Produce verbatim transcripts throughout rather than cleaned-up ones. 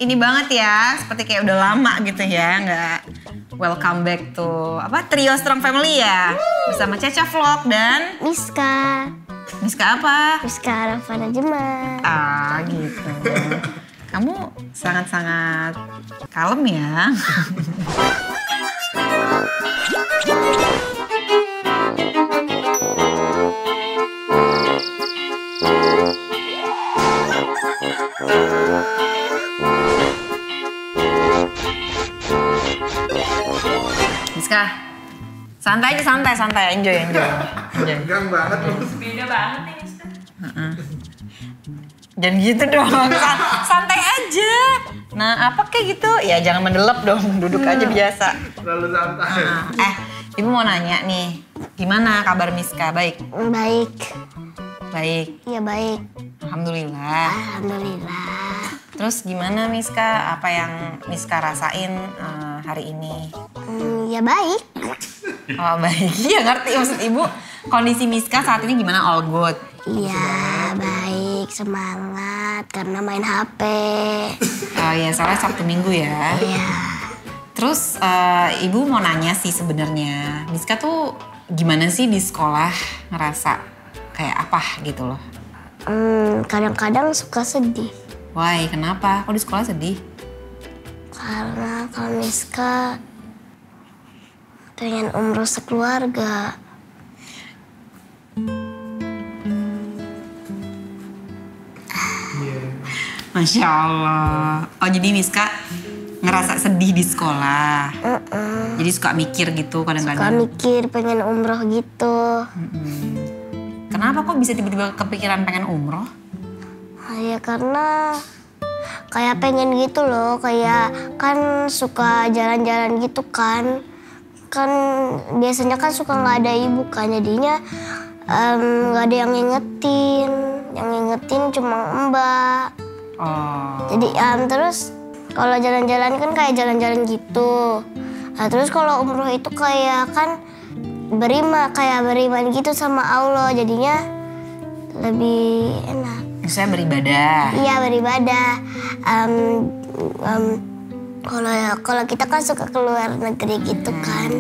ini banget ya, seperti kayak udah lama gitu ya, nggak welcome back to apa Trio Strong Family ya, bersama Caca Vlog dan Miska. Miska apa? Miska Ravana Jema. Ah gitu. Kamu sangat-sangat kalem ya. Miska, santai aja, santai, santai, enjoy, enjoy. enjoy. Tegang banget lu. Beda banget nih Miska. Uh-uh. Jangan gitu dong, santai aja. Nah apa kayak gitu, ya jangan mendelep dong, duduk aja biasa. Terlalu santai. Uh, eh, ibu mau nanya nih, gimana kabar Miska? Baik? Baik. Baik. Iya baik. Alhamdulillah. Alhamdulillah. Terus gimana Miska? Apa yang Miska rasain uh, hari ini? Hmm, ya baik. Oh baik, iya ngerti maksud ibu. Kondisi Miska saat ini gimana? All good? Iya baik, semangat karena main H P. Oh ya, soalnya Sabtu Minggu ya. Iya. Terus uh, ibu mau nanya sih sebenarnya, Miska tuh gimana sih di sekolah ngerasa kayak apa gitu loh? Hmm, kadang-kadang suka sedih. Why, kenapa? Kok di sekolah sedih? Karena kalau Miska pengen umroh sekeluarga. Masya Allah. Oh jadi Miska ngerasa sedih di sekolah. Uh-uh. Jadi suka mikir gitu Suka kadang-kadang. mikir pengen umroh gitu. Mm-mm. Kenapa kok bisa tiba-tiba kepikiran pengen umroh? Ya karena kayak pengen gitu loh, kayak kan suka jalan-jalan gitu kan. Kan biasanya kan suka nggak ada ibu kan, jadinya nggak um, ada yang ngingetin. Yang ngingetin cuma mbak. Oh. Jadi um, terus kalau jalan-jalan kan kayak jalan-jalan gitu. Nah terus kalau umroh itu kayak kan beriman, kayak beriman gitu sama Allah, jadinya lebih enak. Saya beribadah. Iya beribadah. Um, um, kalau kalau kita kan suka keluar negeri gitu kan.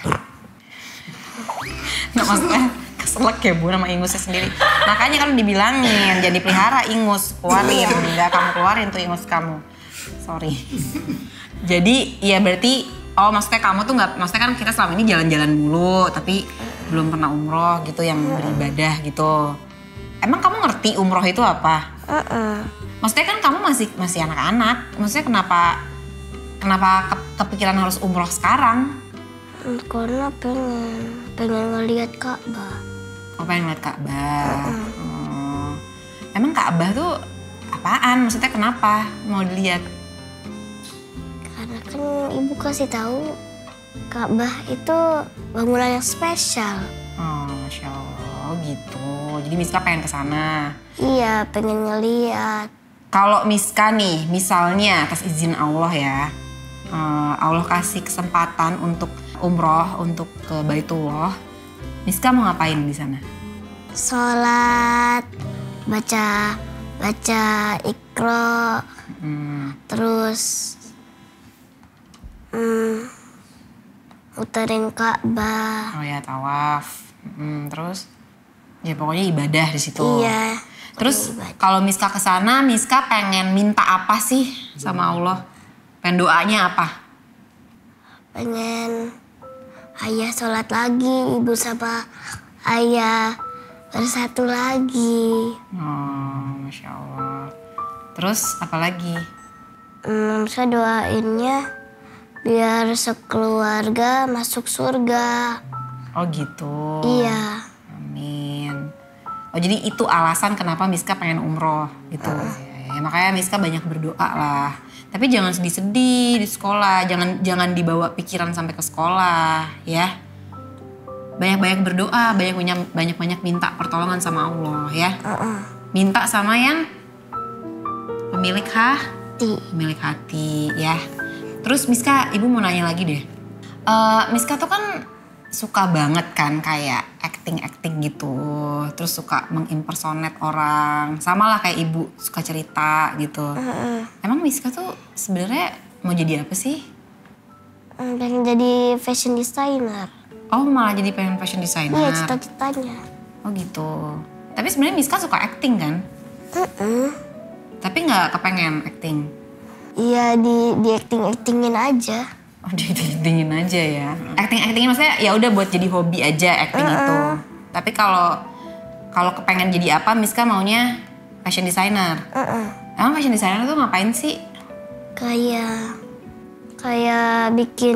Nggak maksudnya keselak ya Bu nama ingusnya sendiri. Makanya kan dibilangin jadi pelihara ingus, keluarin. Enggak kamu keluarin tuh ingus kamu. Sorry. Jadi ya berarti, oh maksudnya kamu tuh nggak, maksudnya kan kita selama ini jalan-jalan mulu, tapi belum pernah umroh gitu yang beribadah gitu. Emang kamu ngerti umroh itu apa? Uh-uh. Maksudnya kan kamu masih masih anak-anak. Maksudnya kenapa kenapa ke, kepikiran harus umroh sekarang? Karena pengen pengen ngeliat Ka'bah. Oh pengen ngeliat Ka'bah. Uh-uh. Oh. Emang Ka'bah tuh apaan? Maksudnya kenapa mau dilihat? Karena kan ibu kasih tahu Ka'bah itu bangunan yang spesial. Oh Masya Allah gitu. Jadi Miska pengen kesana. Iya pengen ngeliat. Kalau Miska nih misalnya atas izin Allah ya. Uh, Allah kasih kesempatan untuk umroh, untuk ke Baitullah. Miska mau ngapain di sana? Sholat, baca baca Iqra, Hmm. terus hmm, muterin Ka'bah. Oh ya tawaf. Hmm, terus ya pokoknya ibadah di situ. Iya. Terus ibadah. kalau Miska kesana, Miska pengen minta apa sih sama Allah? Pengen doanya apa? Pengen ayah sholat lagi, ibu sama ayah bersatu lagi. Oh, Masya Allah. Terus apa lagi? Hmm, saya doainnya biar sekeluarga masuk surga. Oh gitu. Iya. Amin. Oh jadi itu alasan kenapa Miska pengen umroh gitu. Uh. Ya, ya, makanya Miska banyak berdoa lah. Tapi jangan sedih-sedih di sekolah. Jangan jangan dibawa pikiran sampai ke sekolah ya. Banyak-banyak berdoa, banyak-banyak banyak-banyak minta pertolongan sama Allah ya. Uh-uh. Minta sama yang pemilik hati, Di. pemilik hati ya. Terus Miska, ibu mau nanya lagi deh. Uh, Miska tuh kan suka banget kan kayak acting-acting gitu. Terus suka mengimpersonate orang. Sama lah kayak ibu suka cerita gitu. Mm-mm. Emang Miska tuh sebenarnya mau jadi apa sih? Hmm, pengen jadi fashion designer. Oh malah jadi pengen fashion designer? Iya cita-citanya. Oh gitu. Tapi sebenarnya Miska suka acting kan? Mm-mm. Tapi nggak kepengen acting? Iya di di acting actingin aja. Oh diacting-actingin aja ya. Acting-actingin maksudnya ya udah buat jadi hobi aja acting Uh-uh. itu. Tapi kalau kalau kepengen jadi apa Miska maunya fashion designer. Mm-mm. Emang fashion designer tuh ngapain sih? Kayak kayak bikin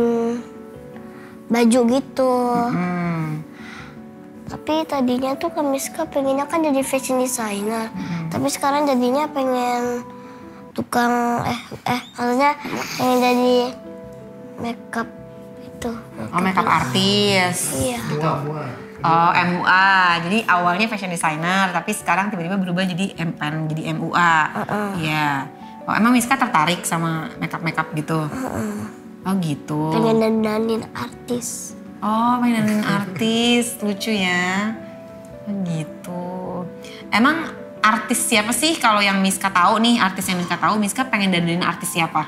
baju gitu. Hmm. Tapi tadinya tuh Kamiska pengennya kan jadi fashion designer. Tapi sekarang jadinya pengen tukang eh eh maksudnya pengen jadi makeup itu. Oh makeup artist. Iya. Mua-mua. Oh M U A. Jadi awalnya fashion designer tapi sekarang tiba-tiba berubah jadi M N jadi M U A. Iya. Oh emang Miska tertarik sama makeup-makeup gitu? Oh gitu. Pengen dandanin artis. Oh mainin artis, lucu ya. Oh, gitu. Emang artis siapa sih kalau yang Miska tahu nih, artis yang Miska tahu, Miska pengen dandanin artis siapa?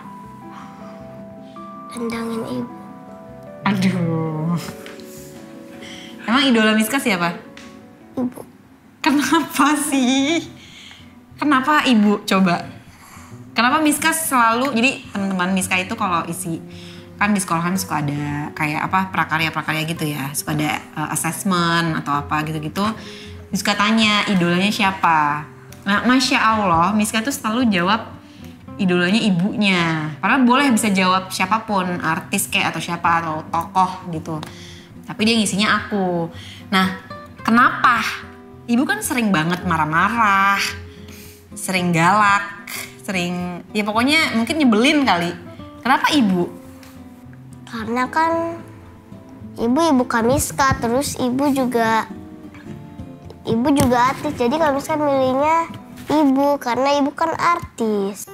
Dandangin ibu. Aduh. Emang idola Miska siapa? Ibu. Kenapa sih? Kenapa ibu? Coba. Kenapa Miska selalu, jadi teman-teman Miska itu kalau isi kan di sekolahan suka ada kayak apa prakarya-prakarya gitu ya, suka ada uh, assessment atau apa gitu-gitu, suka tanya idolanya siapa. Nah Masya Allah Miska tuh selalu jawab idolanya ibunya, padahal boleh bisa jawab siapapun, artis kayak atau siapa atau tokoh gitu, tapi dia ngisinya aku. Nah kenapa? Ibu kan sering banget marah-marah, sering galak, sering ya pokoknya mungkin nyebelin kali. Kenapa ibu? Karena kan ibu ibu Kamiska, terus ibu juga ibu juga artis. Jadi Kamiska milihnya ibu karena ibu kan artis.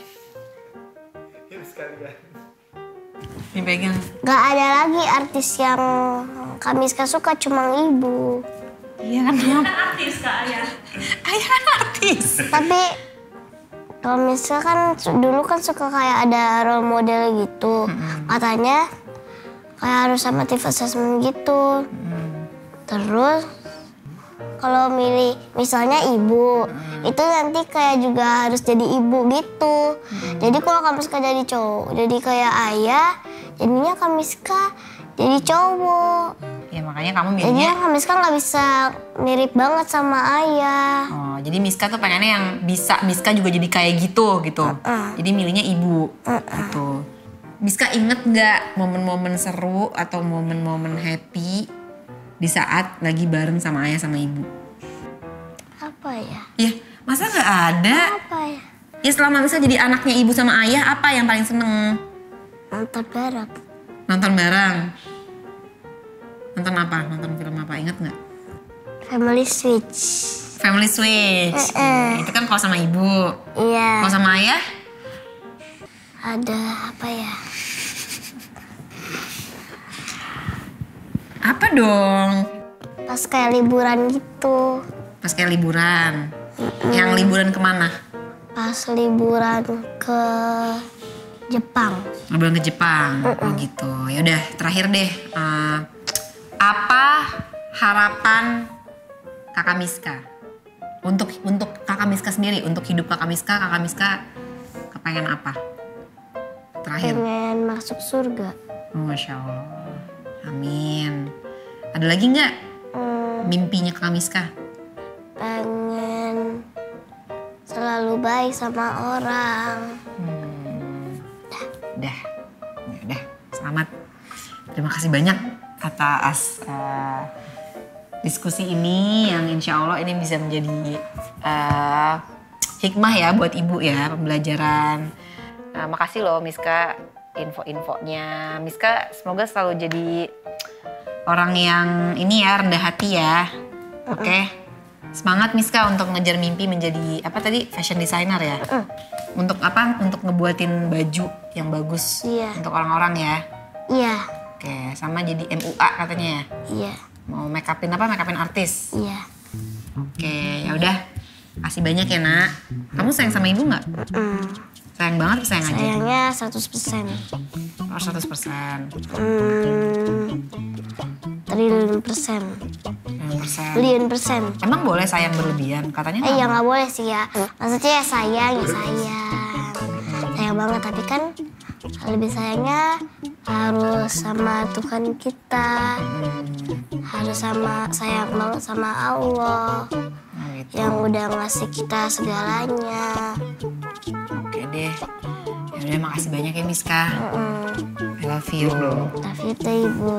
Ini sekalian. Dipegang. Gak ada lagi artis yang Kamiska suka, cuma ibu. Iya kan? Kan artis Kak Ayah. Ayah kan artis. Tapi Kamiska kan su- dulu kan suka kayak ada role model gitu. Katanya kayak harus sama T V assessment gitu. Terus kalau milih misalnya ibu, itu nanti kayak juga harus jadi ibu gitu. Jadi kalau Kamiska jadi cowok, jadi kayak ayah, jadinya Kamiska jadi cowok. Ya makanya kamu Jadinya milihnya. Kamiska nggak bisa mirip banget sama ayah. Oh, jadi Miska tuh pengennya yang bisa Miska juga jadi kayak gitu gitu. Jadi milihnya ibu gitu. Miska inget nggak momen-momen seru atau momen-momen happy di saat lagi bareng sama ayah sama ibu? Apa ya? Ya masa nggak ada? Apa ya? Ya selama Miska jadi anaknya ibu sama ayah apa yang paling seneng? Nonton bareng. Nonton bareng. Nonton apa? Nonton film apa? Ingat nggak? Family Switch. Family Switch. Eh-eh. Itu kan kalau sama ibu. Iya. Kalau sama ayah? Ada apa ya? Apa dong? Pas kayak liburan gitu. Pas kayak liburan. Yang liburan kemana? Pas liburan ke Jepang. Liburan ke Jepang. Oh gitu. Ya udah terakhir deh. Eh, apa harapan kakak Miska? Untuk untuk kakak Miska sendiri, untuk hidup kakak Miska, kakak Miska kepengen apa? Terakhir. Pengen masuk surga. Oh, Masya Allah. Amin. Ada lagi nggak Hmm, mimpinya kakak Miska? pengen selalu baik sama orang. Udah, ya udah, selamat. Terima kasih banyak atas uh, diskusi ini yang insya Allah ini bisa menjadi uh, hikmah ya buat ibu ya, pembelajaran. Uh, makasih loh Miska info-infonya. Miska semoga selalu jadi orang yang ini ya rendah hati ya. Oke. Okay? Semangat Miska untuk ngejar mimpi menjadi apa tadi fashion designer ya. Untuk apa? Untuk ngebuatin baju yang bagus Iya. untuk orang-orang ya. Iya. Oke, sama jadi M U A katanya ya? Iya, Mau make upin apa? Make upin artis? iya. Oke, ya udah. Kasih banyak ya, Nak. Kamu sayang sama ibu nggak? Mm. Sayang banget atau sayang aja? Sayangnya seratus persen. Oh, seratus persen. Hmm, triliun persen. seratus persen. Triliun persen. Emang boleh sayang berlebihan? Katanya Eh nggak ya nggak boleh sih ya. Maksudnya ya sayang, ya sayang. Sayang banget, tapi kan lebih sayangnya harus sama Tuhan kita. Harus sama sayang banget sama Allah. Nah, gitu. Yang udah ngasih kita segalanya. Oke deh. Ya udah, makasih banyak ya Miska. Mm. I love you. Tapi itu ibu.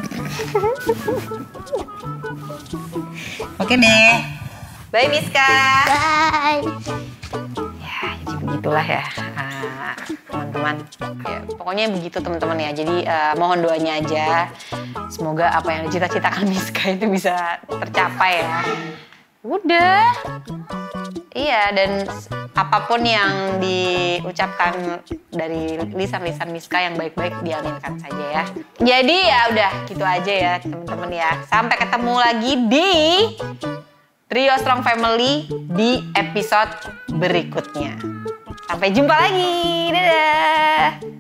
Oke deh. Bye Miska. Bye. Ya, jadi begitulah ya ah, teman-teman. Ya, pokoknya begitu teman-teman ya. Jadi eh, mohon doanya aja. Semoga apa yang dicita-citakan Miska itu bisa tercapai ya. Udah. Iya, dan apapun yang diucapkan dari lisan-lisan Miska yang baik-baik diaminkan saja ya. Jadi ya udah gitu aja ya teman-teman ya. Sampai ketemu lagi di Trio Strong Family di episode berikutnya. Sampai jumpa lagi. Dadah.